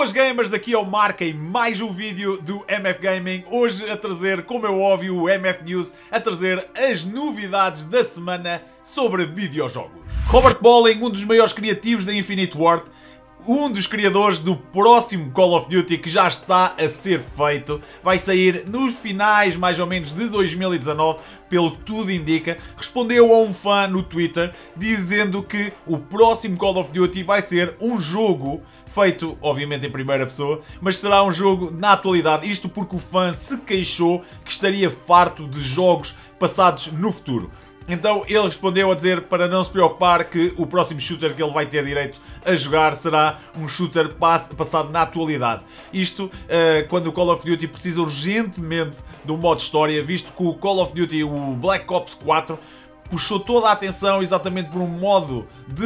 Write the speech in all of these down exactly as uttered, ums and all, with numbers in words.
Boas gamers, daqui é o Marca e mais um vídeo do M F Gaming. Hoje a trazer, como é óbvio, o M F News, a trazer as novidades da semana sobre videojogos. Robert Bowling, um dos maiores criativos da Infinite Ward, um dos criadores do próximo Call of Duty que já está a ser feito, vai sair nos finais mais ou menos de dois mil e dezanove, pelo que tudo indica. Respondeu a um fã no Twitter dizendo que o próximo Call of Duty vai ser um jogo feito, obviamente, em primeira pessoa, mas será um jogo na atualidade. Isto porque o fã se queixou que estaria farto de jogos passados no futuro. Então ele respondeu a dizer para não se preocupar que o próximo shooter que ele vai ter direito a jogar será um shooter passado na atualidade. Isto uh, quando o Call of Duty precisa urgentemente de um modo história, visto que o Call of Duty, o Black Ops quatro, puxou toda a atenção exatamente por um modo de,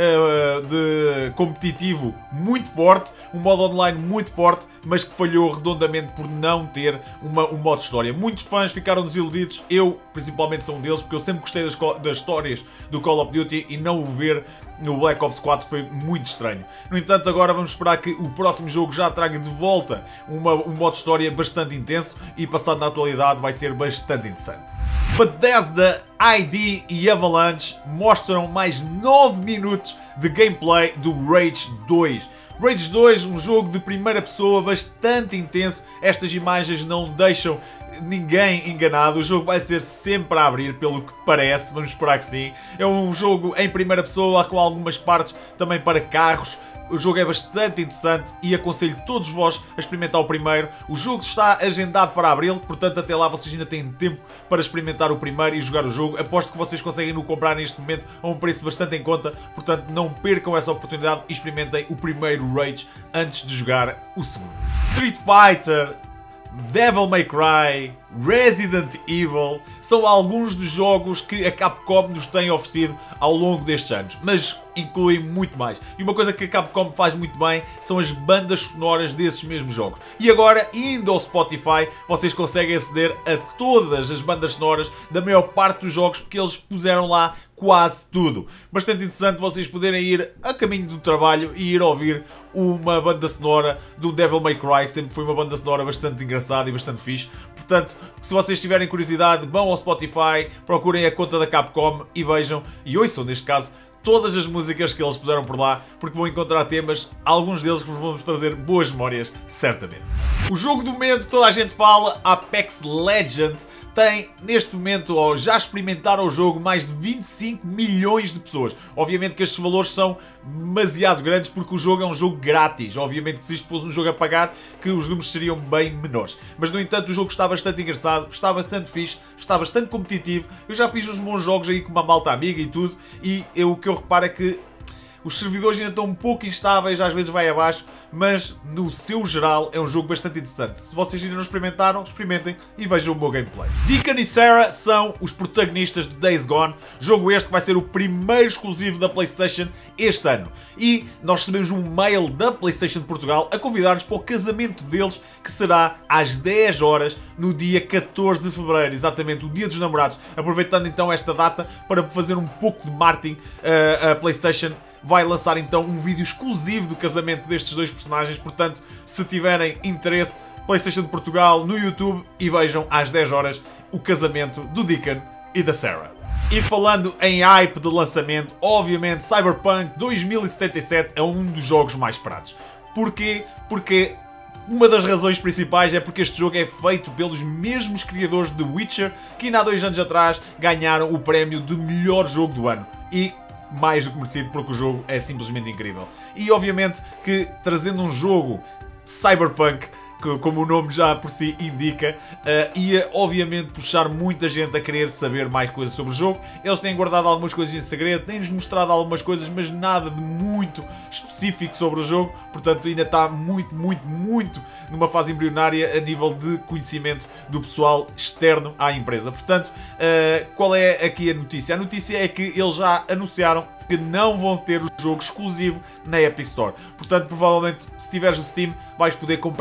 uh, de competitivo muito forte, um modo online muito forte, mas que falhou redondamente por não ter uma, um modo história. Muitos fãs ficaram desiludidos, eu principalmente sou um deles, porque eu sempre gostei das, das histórias do Call of Duty e não o ver no Black Ops quatro foi muito estranho. No entanto, agora vamos esperar que o próximo jogo já traga de volta uma, um modo história bastante intenso e passado na atualidade vai ser bastante interessante. Bethesda, I D e Avalanche mostram mais nove minutos de gameplay do Rage dois. Rage dois, um jogo de primeira pessoa bastante intenso. Estas imagens não deixam ninguém enganado. O jogo vai ser sempre a abrir, pelo que parece. Vamos esperar que sim. É um jogo em primeira pessoa, com algumas partes também para carros. O jogo é bastante interessante e aconselho todos vós a experimentar o primeiro. O jogo está agendado para abril, portanto até lá vocês ainda têm tempo para experimentar o primeiro e jogar o jogo. Aposto que vocês conseguem no comprar neste momento a um preço bastante em conta, portanto não percam essa oportunidade e experimentem o primeiro Rage antes de jogar o segundo. Street Fighter, Devil May Cry, Resident Evil são alguns dos jogos que a Capcom nos tem oferecido ao longo destes anos, mas incluem muito mais. E uma coisa que a Capcom faz muito bem são as bandas sonoras desses mesmos jogos. E agora, indo ao Spotify, vocês conseguem aceder a todas as bandas sonoras da maior parte dos jogos, porque eles puseram lá quase tudo. Bastante interessante vocês poderem ir a caminho do trabalho e ir ouvir uma banda sonora do Devil May Cry. Sempre foi uma banda sonora bastante engraçada e bastante fixe. Portanto, se vocês tiverem curiosidade, vão ao Spotify, procurem a conta da Capcom e vejam, e ouçam neste caso, todas as músicas que eles puseram por lá, porque vão encontrar temas, alguns deles que vos vão trazer boas memórias, certamente. O jogo do momento que toda a gente fala, Apex Legends, tem neste momento, ou já experimentaram o jogo, mais de vinte e cinco milhões de pessoas. Obviamente que estes valores são demasiado grandes porque o jogo é um jogo grátis. Obviamente que se isto fosse um jogo a pagar, que os números seriam bem menores. Mas no entanto o jogo está bastante engraçado, está bastante fixe, está bastante competitivo. Eu já fiz uns bons jogos aí com uma malta amiga e tudo, e eu, o que eu reparo é que os servidores ainda estão um pouco instáveis, às vezes vai abaixo, mas no seu geral é um jogo bastante interessante. Se vocês ainda não experimentaram, experimentem e vejam o meu gameplay. Deacon e Sarah são os protagonistas de Days Gone, jogo este que vai ser o primeiro exclusivo da PlayStation este ano. E nós recebemos um mail da PlayStation de Portugal a convidar-nos para o casamento deles, que será às dez horas no dia catorze de fevereiro, exatamente o dia dos namorados. Aproveitando então esta data para fazer um pouco de marketing, a PlayStation vai lançar então um vídeo exclusivo do casamento destes dois personagens. Portanto, se tiverem interesse, PlayStation de Portugal no YouTube e vejam às dez horas o casamento do Deacon e da Sarah. E falando em hype de lançamento, obviamente Cyberpunk dois mil e setenta e sete é um dos jogos mais esperados. Porquê? Porque uma das razões principais é porque este jogo é feito pelos mesmos criadores de Witcher, que ainda há dois anos atrás ganharam o prémio de melhor jogo do ano. E mais do que merecido, porque o jogo é simplesmente incrível. E obviamente que trazendo um jogo Cyberpunk, que, como o nome já por si indica, uh, ia obviamente puxar muita gente a querer saber mais coisas sobre o jogo. Eles têm guardado algumas coisas em segredo, têm-nos mostrado algumas coisas, mas nada de muito específico sobre o jogo. Portanto, ainda está muito, muito, muito numa fase embrionária a nível de conhecimento do pessoal externo à empresa. Portanto, uh, qual é aqui a notícia? A notícia é que eles já anunciaram que não vão ter o jogo exclusivo na Epic Store. Portanto, provavelmente, se tiveres o Steam, vais poder comprar este jogo em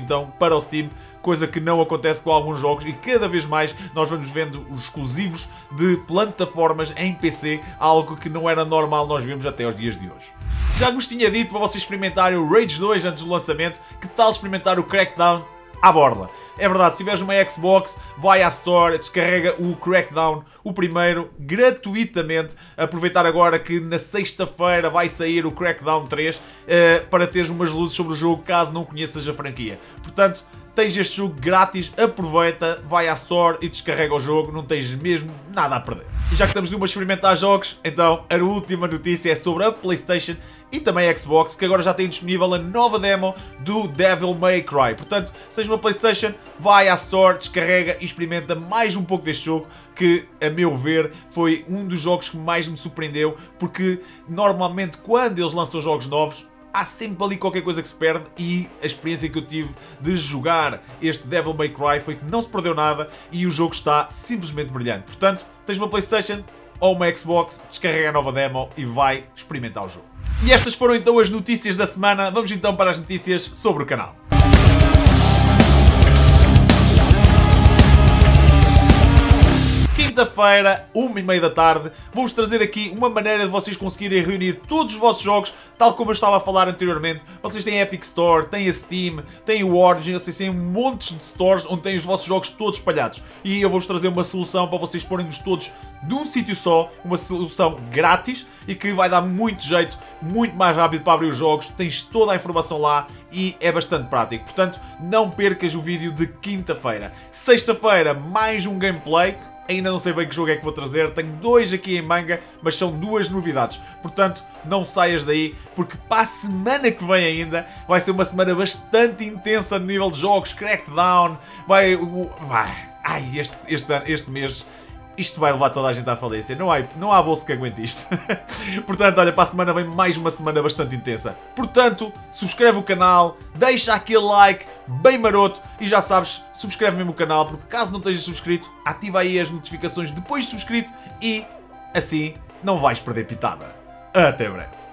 então para o Steam, coisa que não acontece com alguns jogos e cada vez mais nós vamos vendo os exclusivos de plataformas em P C, algo que não era normal nós vemos até aos dias de hoje. Já vos tinha dito para vocês experimentarem o Rage dois antes do lançamento, que tal experimentar o Crackdown à borla? É verdade, se tiveres uma Xbox, vai à Store, descarrega o Crackdown, o primeiro, gratuitamente. Aproveitar agora que na sexta-feira vai sair o Crackdown três, uh, para teres umas luzes sobre o jogo caso não conheças a franquia. Portanto, tens este jogo grátis, aproveita, vai à Store e descarrega o jogo, não tens mesmo nada a perder. E já que estamos numa a experimentar jogos, então a última notícia é sobre a PlayStation e também a Xbox, que agora já tem disponível a nova demo do Devil May Cry. Portanto, se tens uma PlayStation, vai à Store, descarrega e experimenta mais um pouco deste jogo, que, a meu ver, foi um dos jogos que mais me surpreendeu, porque normalmente quando eles lançam jogos novos, há sempre ali qualquer coisa que se perde, e a experiência que eu tive de jogar este Devil May Cry foi que não se perdeu nada e o jogo está simplesmente brilhante. Portanto, tens uma PlayStation ou uma Xbox, descarrega a nova demo e vai experimentar o jogo. E estas foram então as notícias da semana. Vamos então para as notícias sobre o canal. Quinta-feira, uma e meia da tarde, vou-vos trazer aqui uma maneira de vocês conseguirem reunir todos os vossos jogos, tal como eu estava a falar anteriormente. Vocês têm a Epic Store, têm a Steam, têm o Origin, vocês têm montes de stores onde têm os vossos jogos todos espalhados. E eu vou-vos trazer uma solução para vocês porem-nos todos num sítio só, uma solução grátis e que vai dar muito jeito, muito mais rápido para abrir os jogos. Tens toda a informação lá e é bastante prático. Portanto, não percas o vídeo de quinta-feira. Sexta-feira, mais um gameplay. Ainda não sei bem que jogo é que vou trazer, tenho dois aqui em manga, mas são duas novidades. Portanto, não saias daí, porque para a semana que vem ainda, vai ser uma semana bastante intensa no nível de jogos, Crackdown, vai... vai ai, este, este, este mês... Isto vai levar toda a gente à falência. Não há, não há bolso que aguente isto. Portanto, olha, para a semana vem mais uma semana bastante intensa. Portanto, subscreve o canal, deixa aquele like bem maroto e já sabes, subscreve mesmo o canal, porque caso não estejas subscrito, ativa aí as notificações depois de subscrito e assim não vais perder pitada. Até breve.